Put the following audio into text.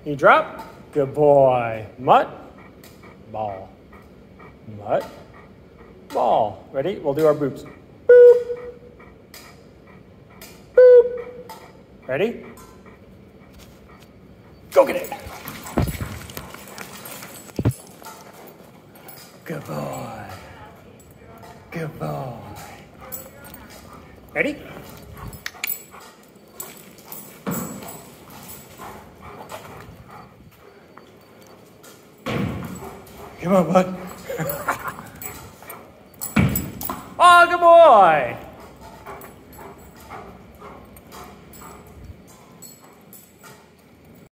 You drop. Good boy. Mutt. Ball. Mutt. Ball. Ready? We'll do our boops. Boop. Boop. Ready? Go get it. Good boy. Good boy. Ready? Come on, bud. Oh, good boy.